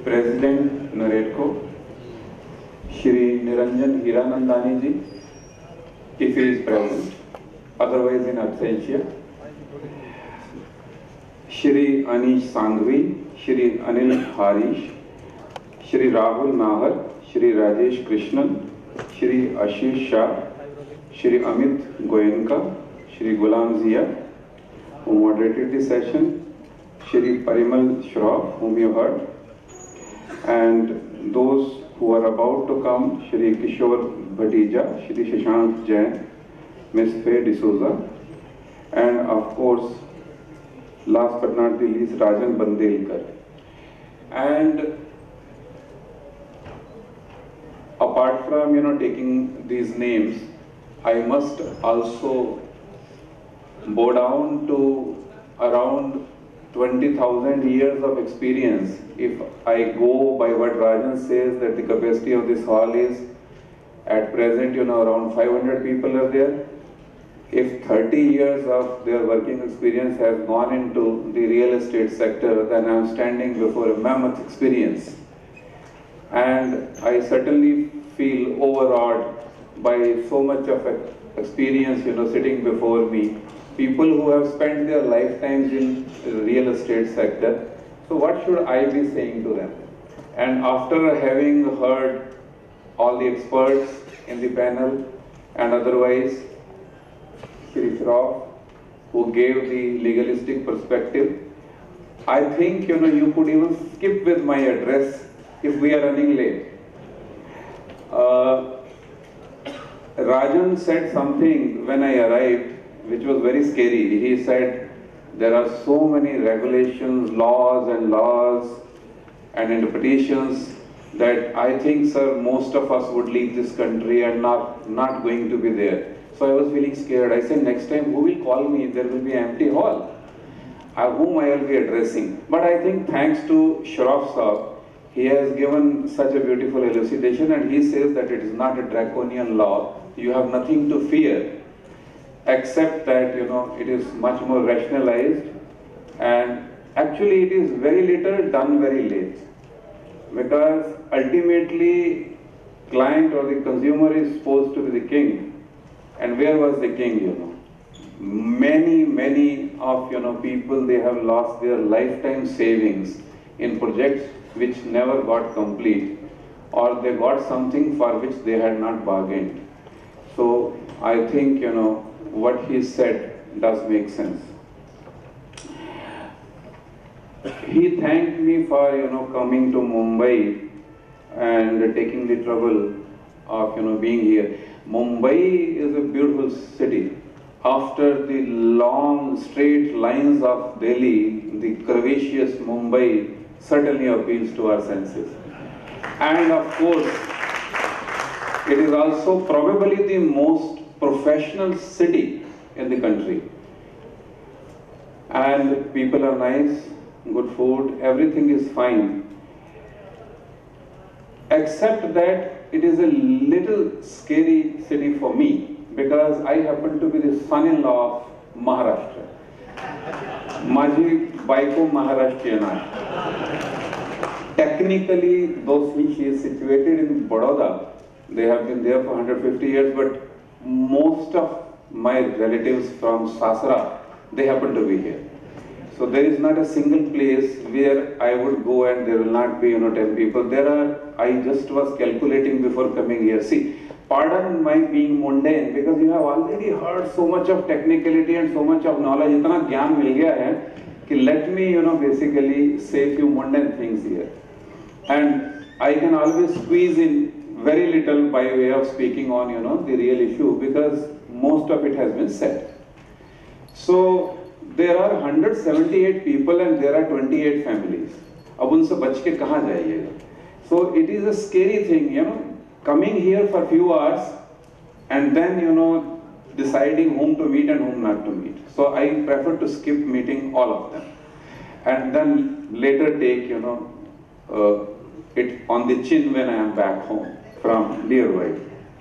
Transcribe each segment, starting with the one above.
President NAREDCO, Shri Niranjan Hiranandani ji, if he is present, otherwise in absentia, Shri Anish Sangvi, Shri Anil Harish, Shri Rahul Nahar, Shri Rajesh Krishnan, Shri Ashish Shah, Shri Amit Goenka, Shri Gulam Zia, who moderated the session, Shri Parimal Shroff, whom you heard, and those who are about to come, Shri Kishore Bhatija, Shri Shashank Jain, Ms. Faye D'Souza, and of course, last but not the least, Rajan Bandelkar. And apart from, taking these names, I must also bow down to around 20,000 years of experience. If I go by what Rajan says, that the capacity of this hall is at present, around 500 people are there. If 30 years of their working experience has gone into the real estate sector, then I am standing before a mammoth experience. And I certainly feel overawed by so much of experience, sitting before me. People who have spent their lifetimes in the real estate sector. So what should I be saying to them? And after having heard all the experts in the panel and otherwise, Shri Shroff, who gave the legalistic perspective, I think, you could even skip with my address if we are running late. Rajan said something when I arrived, which was very scary. He said, there are so many regulations, laws and interpretations that I think, sir, most of us would leave this country and not going to be there. So I was feeling scared. I said, next time who will call me? There will be an empty hall. Whom I will be addressing. But I think thanks to Shroff Saab, he has given such a beautiful elucidation, and he says that it is not a draconian law. You have nothing to fear, except that, it is much more rationalized, and actually it is very little done very late. Because ultimately, client or the consumer is supposed to be the king. And where was the king, Many of, people, they have lost their lifetime savings in projects which never got complete, or they got something for which they had not bargained. So I think, what he said does make sense. He thanked me for, coming to Mumbai and taking the trouble of, being here. Mumbai is a beautiful city. After the long straight lines of Delhi, the curvaceous Mumbai certainly appeals to our senses. And of course, it is also probably the most professional city in the country. And people are nice, good food, everything is fine. Except that it is a little scary city for me, because I happen to be the son-in-law of Maharashtra. Maji Baiko Maharashtrian. Technically, though she is situated in Baroda, they have been there for 150 years, but most of my relatives from Sasra, they happen to be here. So there is not a single place where I would go and there will not be, 10 people. I just was calculating before coming here. See, pardon my being mundane, because you have already heard so much of technicality and so much of knowledge. Itna gyan mil gaya hai कि let me, basically say few mundane things here. And I can always squeeze in very little by way of speaking on, the real issue, because most of it has been said. So there are 178 people and there are 28 families. अब उनसे बच के कहाँ जाइएगा? So it is a scary thing, coming here for few hours and then, deciding whom to meet and whom not to meet. So I prefer to skip meeting all of them and then later take, it on the chin when I am back home from dear wife.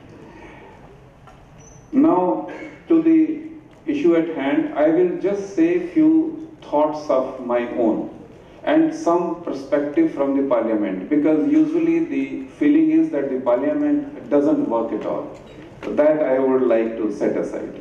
Now to the issue at hand, I will just say few thoughts of my own. and some perspective from the parliament, because usually the feeling is that the parliament doesn't work at all. So that I would like to set aside.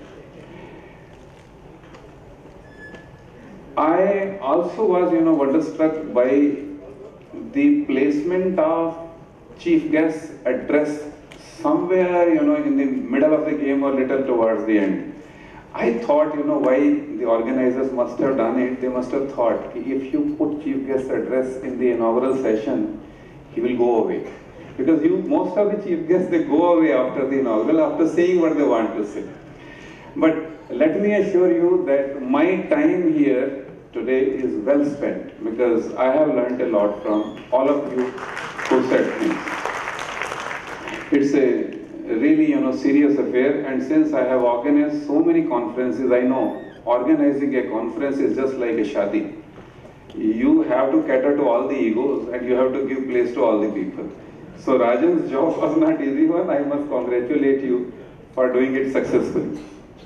I also was, wonderstruck by the placement of chief guest address somewhere, in the middle of the game or little towards the end. I thought, why the organizers must have done it. They must have thought, if you put chief guest address in the inaugural session, he will go away. Because most of the chief guests, they go away after the inaugural, after saying what they want to say. But let me assure you that my time here today is well spent, because I have learned a lot from all of you who said things. It's a really, serious affair, and since I have organized so many conferences, I know organizing a conference is just like a shadi. You have to cater to all the egos and you have to give place to all the people. So Rajan's job was not easy one. I must congratulate you for doing it successfully.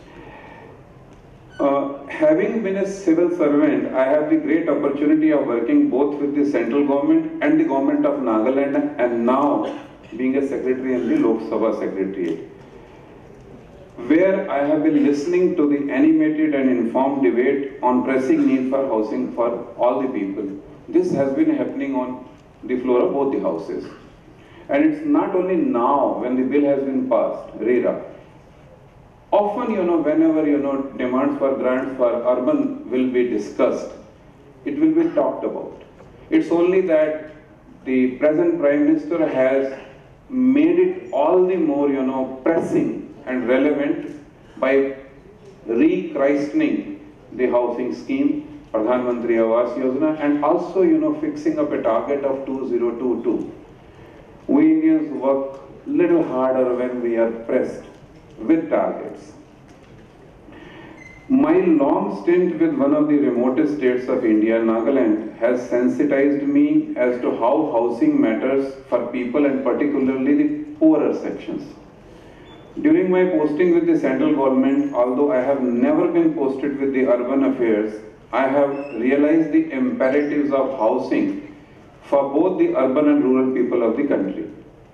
Having been a civil servant, I have the great opportunity of working both with the central government and the government of Nagaland, and now being a secretary in the Lok Sabha Secretariat, where I have been listening to the animated and informed debate on pressing need for housing for all the people. This has been happening on the floor of both the houses. And it's not only now when the bill has been passed, RERA. Often, whenever, demands for grants for urban will be discussed, it will be talked about. It's only that the present Prime Minister has made it all the more, pressing and relevant by rechristening the housing scheme, Pradhan Mantri Awas Yojana, and also, fixing up a target of 2022. We Indians work little harder when we are pressed with targets. My long stint with one of the remotest states of India, Nagaland, has sensitized me as to how housing matters for people, and particularly the poorer sections. During my posting with the central government, although I have never been posted with the urban affairs, I have realized the imperatives of housing for both the urban and rural people of the country.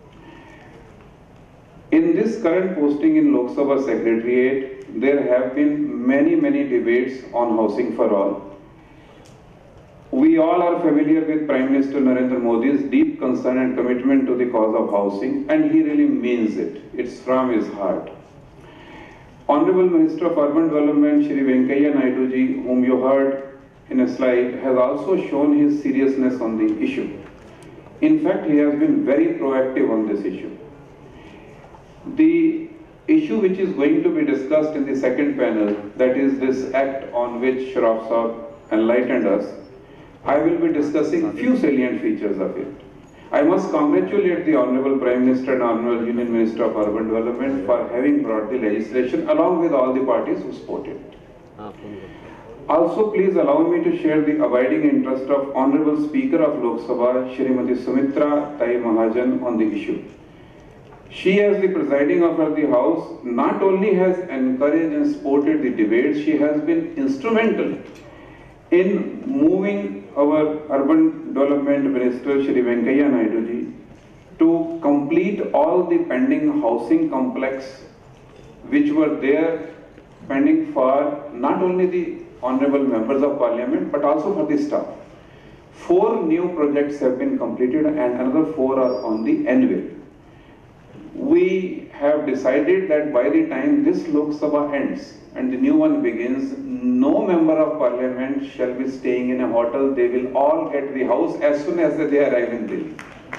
In this current posting in Lok Sabha Secretariat, there have been many debates on housing for all. We all are familiar with Prime Minister Narendra Modi's deep concern and commitment to the cause of housing, and he really means it. It's from his heart. Honorable Minister of Urban Development, Shri Venkaiah Naidu ji, whom you heard in a slide, has also shown his seriousness on the issue. In fact, he has been very proactive on this issue. The issue which is going to be discussed in the second panel, that is this act on which Shroff Saab enlightened us, I will be discussing few salient features of it. I must congratulate the Honorable Prime Minister and Honorable Union Minister of Urban Development for having brought the legislation along with all the parties who supported it. Also, please allow me to share the abiding interest of Honorable Speaker of Lok Sabha, Shrimati Sumitra Tai Mahajan, on the issue. She, as the presiding officer of the House, not only has encouraged and supported the debate, she has been instrumental in moving our Urban Development Minister, Shri Venkaiah Naidu ji, to complete all the pending housing complex which were there pending for not only the honorable members of parliament but also for the staff. 4 new projects have been completed and another 4 are on the anvil. We have decided that by the time this Lok Sabha ends and the new one begins, no member of parliament shall be staying in a hotel. They will all get the house as soon as they arrive in Delhi.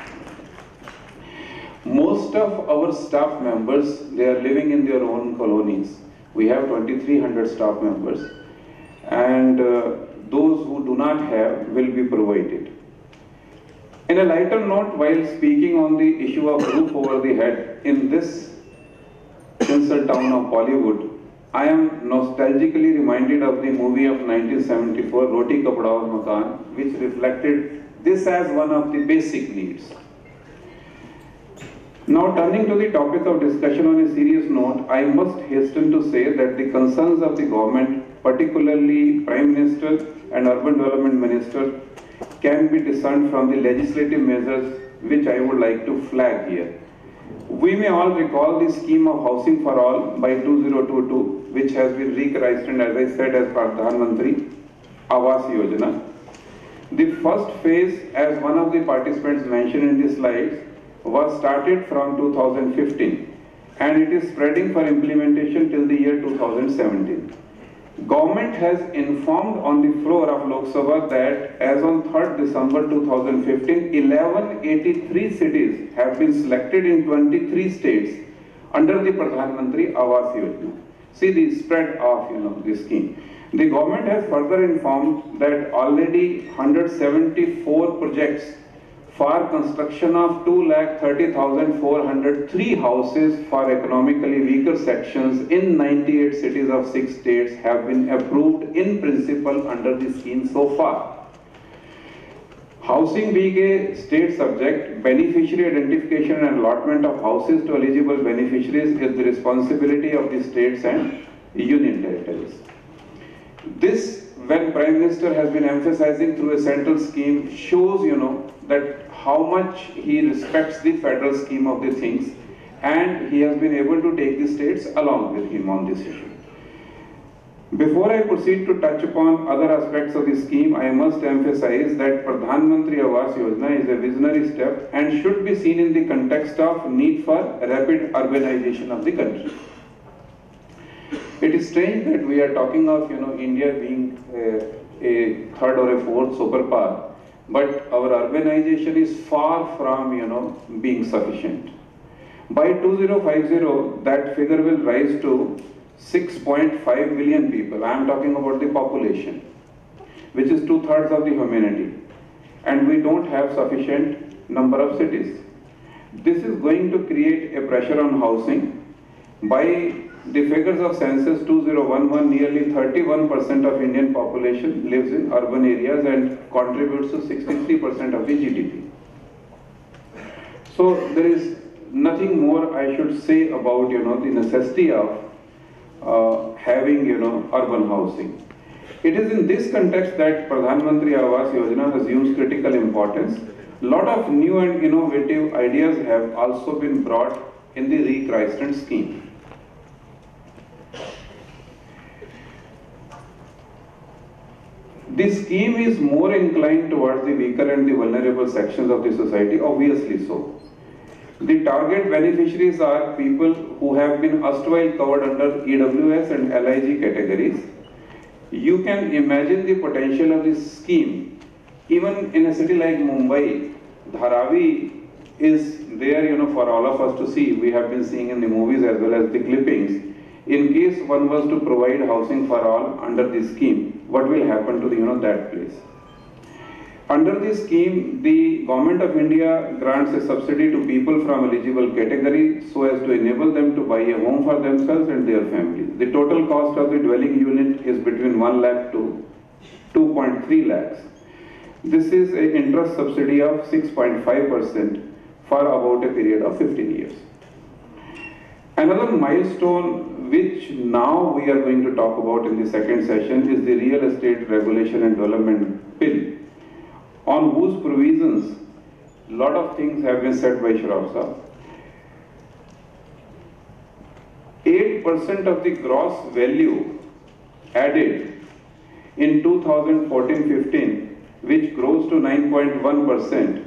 Most of our staff members, they are living in their own colonies. We have 2,300 staff members, and those who do not have will be provided. In a lighter note, while speaking on the issue of roof over the head in this tinsel town of Bollywood, I am nostalgically reminded of the movie of 1974, Roti Kapda Aur Makan, which reflected this as one of the basic needs. Now, turning to the topic of discussion on a serious note, I must hasten to say that the concerns of the government, particularly Prime Minister and Urban Development Minister, can be discerned from the legislative measures which I would like to flag here. We may all recall the scheme of housing for all by 2022, which has been rechristened, as I said, as Pradhan Mantri Awas Yojana. The first phase, as one of the participants mentioned in the slides, was started from 2015 and it is spreading for implementation till the year 2017. Government has informed on the floor of Lok Sabha that as on 3rd December 2015, 1183 cities have been selected in 23 states under the Pradhan Mantri Awas Yojana. See the spread of the scheme. The government has further informed that already 174 projects for construction of 2,30,403 houses for economically weaker sections in 98 cities of 6 states have been approved in principle under the scheme so far. Housing being a state subject, beneficiary identification and allotment of houses to eligible beneficiaries is the responsibility of the states and union territories. This, when Prime Minister has been emphasizing through a central scheme, shows that how much he respects the federal scheme of the things, and he has been able to take the states along with him on this issue. Before I proceed to touch upon other aspects of the scheme, I must emphasize that Pradhan Mantri Awas Yojana is a visionary step and should be seen in the context of need for rapid urbanization of the country. It is strange that we are talking of India being a third or a fourth superpower, but our urbanization is far from being sufficient. By 2050, that figure will rise to 6.5 million people. I am talking about the population, which is 2/3 of the humanity, and we don't have sufficient number of cities. This is going to create a pressure on housing. By the figures of census 2011, nearly 31% of Indian population lives in urban areas and contributes to 63% of the GDP. So there is nothing more I should say about the necessity of having urban housing. It is in this context that Pradhan Mantri Awas Yojana assumes critical importance. A lot of new and innovative ideas have also been brought in the rechristened scheme. The scheme is more inclined towards the weaker and the vulnerable sections of the society, obviously so. The target beneficiaries are people who have been erstwhile covered under EWS and LIG categories. You can imagine the potential of this scheme. Even in a city like Mumbai, Dharavi is there for all of us to see. We have been seeing in the movies as well as the clippings. In case one was to provide housing for all under this scheme, what will happen to that place? Under this scheme, the Government of India grants a subsidy to people from eligible category so as to enable them to buy a home for themselves and their families. The total cost of the dwelling unit is between 1 lakh to 2.3 lakhs. This is an interest subsidy of 6.5% for about a period of 15 years. Another milestone which now we are going to talk about in the second session is the Real Estate Regulation and Development Bill, on whose provisions a lot of things have been said by Shroff Sahab. 8% of the gross value added in 2014-15, which grows to 9.1%,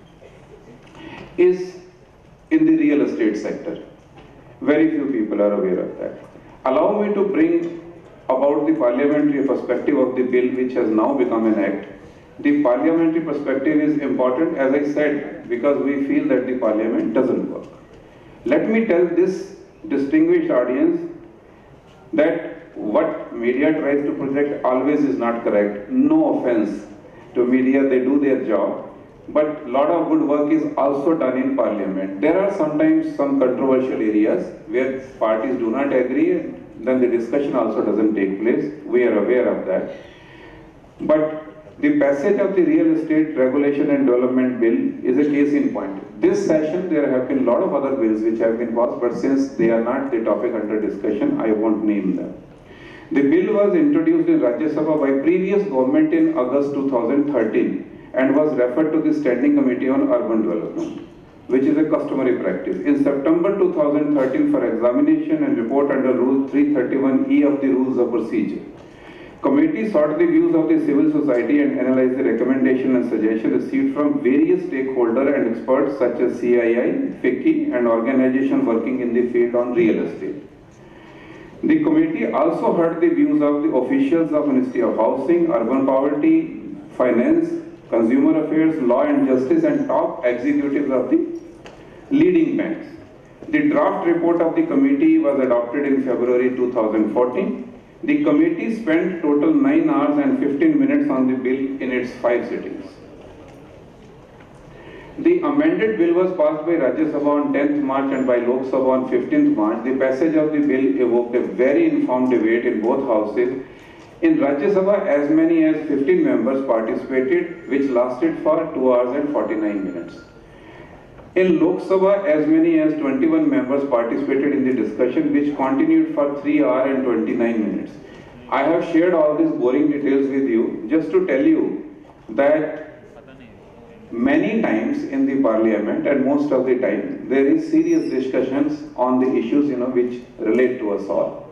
is in the real estate sector. Very few people are aware of that. Allow me to bring about the parliamentary perspective of the bill, which has now become an act. The parliamentary perspective is important, as I said, because we feel that the parliament doesn't work. Let me tell this distinguished audience that what media tries to project always is not correct. No offense to media, they do their job. But a lot of good work is also done in parliament. There are sometimes some controversial areas where parties do not agree, then the discussion also doesn't take place. We are aware of that. But the passage of the Real Estate Regulation and Development Bill is a case in point. This session there have been a lot of other bills which have been passed, but since they are not the topic under discussion, I won't name them. The bill was introduced in Rajya Sabha by previous government in August 2013. and was referred to the Standing Committee on Urban Development, which is a customary practice. In September 2013, for examination and report under Rule 331E of the Rules of Procedure, Committee sought the views of the civil society and analyzed the recommendation and suggestion received from various stakeholders and experts such as CII, FICCI, and organizations working in the field on real estate. The committee also heard the views of the officials of Ministry of Housing, Urban Poverty, Finance, Consumer Affairs, Law and Justice, and top executives of the leading banks. The draft report of the committee was adopted in February 2014. The committee spent total 9 hours and 15 minutes on the bill in its 5 sittings. The amended bill was passed by Rajya Sabha on 10th March and by Lok Sabha on 15th March. The passage of the bill evoked a very informed debate in both houses. In Rajya Sabha, as many as 15 members participated, which lasted for 2 hours and 49 minutes. In Lok Sabha, as many as 21 members participated in the discussion, which continued for 3 hours and 29 minutes. I have shared all these boring details with you just to tell you that many times in the parliament, and most of the time, there is serious discussions on the issues which relate to us all.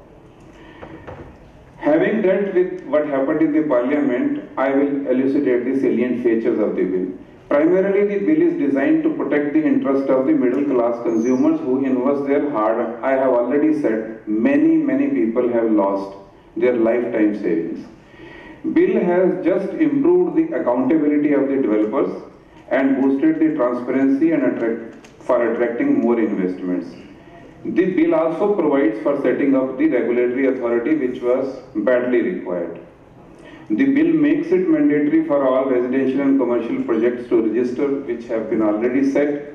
Having dealt with what happened in the parliament, I will elucidate the salient features of the bill. Primarily, the bill is designed to protect the interest of the middle class consumers who invest their hard. I have already said many people have lost their lifetime savings. Bill has just improved the accountability of the developers and boosted the transparency and for attracting more investments. The bill also provides for setting up the regulatory authority, which was badly required. The bill makes it mandatory for all residential and commercial projects to register, which have been already set.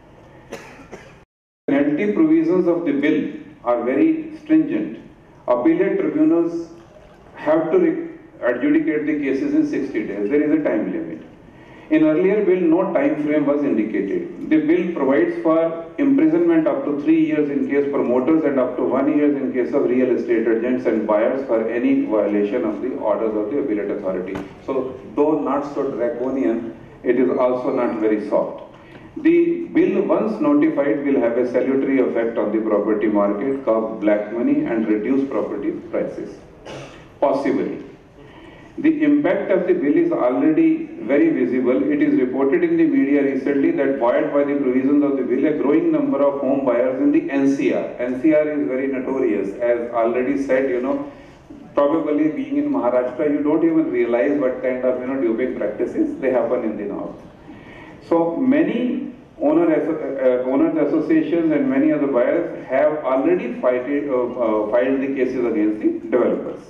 The penalty provisions of the bill are very stringent. Appellate tribunals have to adjudicate the cases in 60 days. There is a time limit. In earlier bill, no time frame was indicated. The bill provides for imprisonment up to 3 years in case promoters and up to 1 year in case of real estate agents and buyers for any violation of the orders of the appellate authority. So, though not so draconian, it is also not very soft. The bill, once notified, will have a salutary effect on the property market, curb black money and reduce property prices. Possibly. The impact of the bill is already very visible. It is reported in the media recently that buoyed by the provisions of the bill, a growing number of home buyers in the NCR. NCR is very notorious. As already said, probably being in Maharashtra, you don't even realize what kind of duping practices they happen in the north. So many owners associations and many other buyers have already filed the cases against the developers.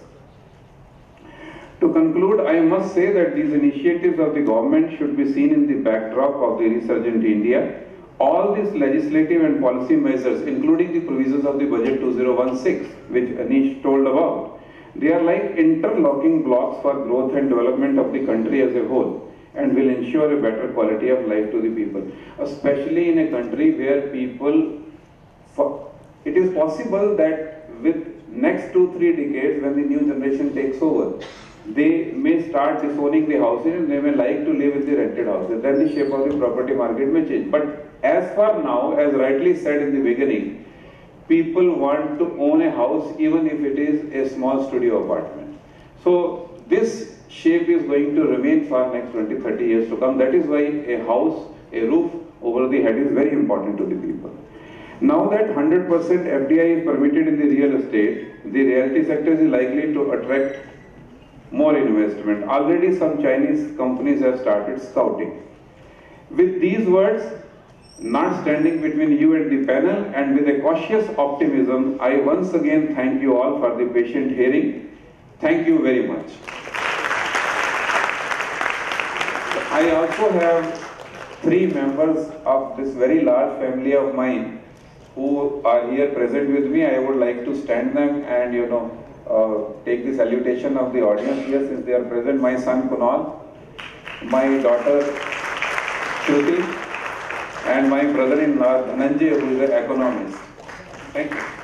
To conclude, I must say that these initiatives of the government should be seen in the backdrop of the resurgent India. All these legislative and policy measures, including the provisions of the Budget 2016, which Anish told about, they are like interlocking blocks for growth and development of the country as a whole, and will ensure a better quality of life to the people, especially in a country where it is possible that with next 2-3 decades, when the new generation takes over, they may start disowning the houses and they may like to live in the rented houses. Then the shape of the property market may change. But as for now, as rightly said in the beginning, people want to own a house even if it is a small studio apartment. So this shape is going to remain for next 20-30 years to come. That is why a house, a roof over the head is very important to the people. Now that 100% FDI is permitted in the real estate, the realty sector is likely to attract more investment. Already some Chinese companies have started scouting. With these words, not standing between you and the panel, and with a cautious optimism, I once again thank you all for the patient hearing. Thank you very much. I also have 3 members of this very large family of mine who are here present with me. I would like to stand them and take the salutation of the audience here since they are present. My son Kunal, my daughter Shruti, and my brother-in-law Dhananjay, who is an economist. Thank you.